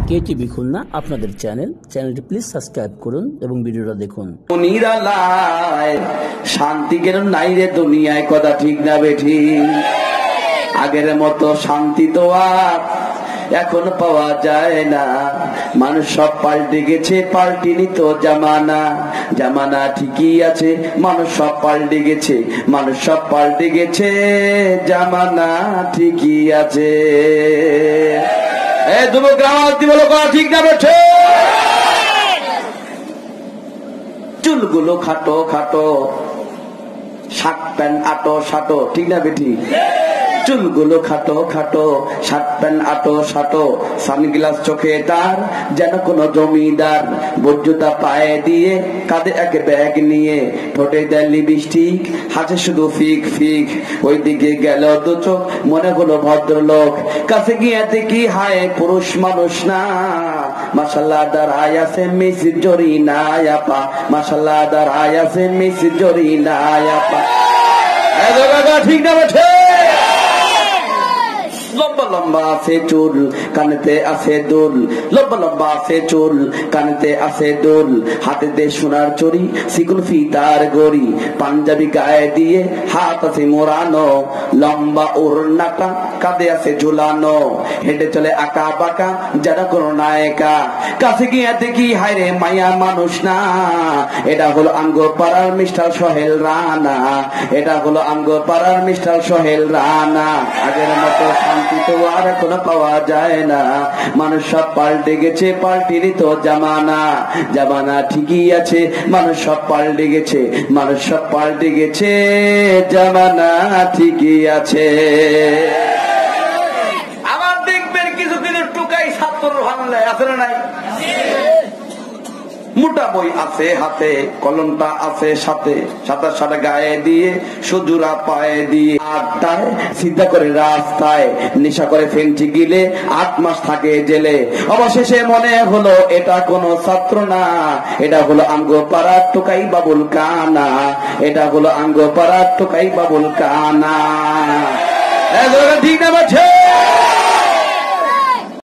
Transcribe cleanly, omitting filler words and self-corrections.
KTV Khulna আপনাদের চ্যানেলটি please subscribe করুন এবং ভিডিওটা দেখুন। নিরালায় শান্তি কেন নাই রে দুনিয়ায়, কথা ঠিক না বেঠি? আগের মতো শান্তি তো আর এখন পাওয়া যায় না। মানুষ সব পাল্টে গেছে, পাল্টিনি তো জামানা। জামানা ঠিকই আছে, মানুষ সব পাল্টে গেছে, মানুষ সব পাল্টে গেছে, জামানা ঠিকই আছে। যুবক আওয়াজ বলো, কথা ঠিক না বেঠে? চুলগুলো খাটো খাটো, শার্ট প্যান্ট আটো সাটো, ঠিক না বেঠি? চুলগুলো খাটো খাটো, শার্ট প্যান্ট আটো সাটো, সানগ্লাস চোখে তার যেন কোন জমিদার, বজ্রতা পায়ে দিয়ে কাঁধে এক ব্যাগ নিয়ে, ঠোঁটে দেয় লিপস্টিক, হাতে শুধু ফিক ফিক। ওইদিকে গেল দু চোখ, মনে হলো ভদ্রলোক, কাছে গিয়ে দেখি হায় পুরুষ মানুষ না। মাশাআল্লাহ দাঁড়ায় আছে মিস জরিনা আপা, মাশাআল্লাহ দাঁড়ায় আছে মিস জরিনা আপা। ঠিক না বেঠে? লম্বা লম্বা আছে চুল, কানেতে আছে দুল, লম্বা লম্বা আছে চুল, কানেতে আছে দুল, হাতেতে সোনার চড়ি, সিকুল ফিতার গড়ি, পাঞ্জাবি গায়ে দিয়ে হাত আছে মোড়ানো, লম্বা ওড়নাটা কাঁধে আছে ঝুলানো, হেঁটে চলে আঁকা বাঁকা যারা কোন নায়িকা। কাছে গিয়ে দেখি হায়রে মায়া মানুষ না, এটা হলো আঙ্গুর পাড়ার মিস্টার সোহেল রানা, এটা হলো আঙ্গুর পাড়ার মিস্টার সোহেল রানা। আগের মতো শান্তি তো আর এখন পাওয়া যায় না। মানুষ সব পাল্টে গেছে, পাল্টিনি তো জামানা। জামানা ঠিকই আছে, মানুষ সব পাল্টে গেছে, মানুষ সব পাল্টে গেছে, জামানা ঠিকই আছে। আবার দেখবেন কিছুদিনের টুকাই ছাত্র ভাঙলে আছে না নাই? মোটা বই আছে হাতে, কলমটা আছে সাথে, সাথে সাথে গায়ে দিয়ে, সুজুরা পায়ে দিয়ে, আটটায় সিদ্ধা করে রাস্তায়, নেশা করে ফেন্টি গিলে 8 মাস থাকে জেলে। অবশেষে মনে হলো এটা কোনো ছাত্র না, এটা হলো আঙ্গুর পাড়ার টোকাই বাবুল কানা, এটা হলো আঙ্গুর পাড়ার টোকাই বাবুল কানা। ঠিক না বাছে?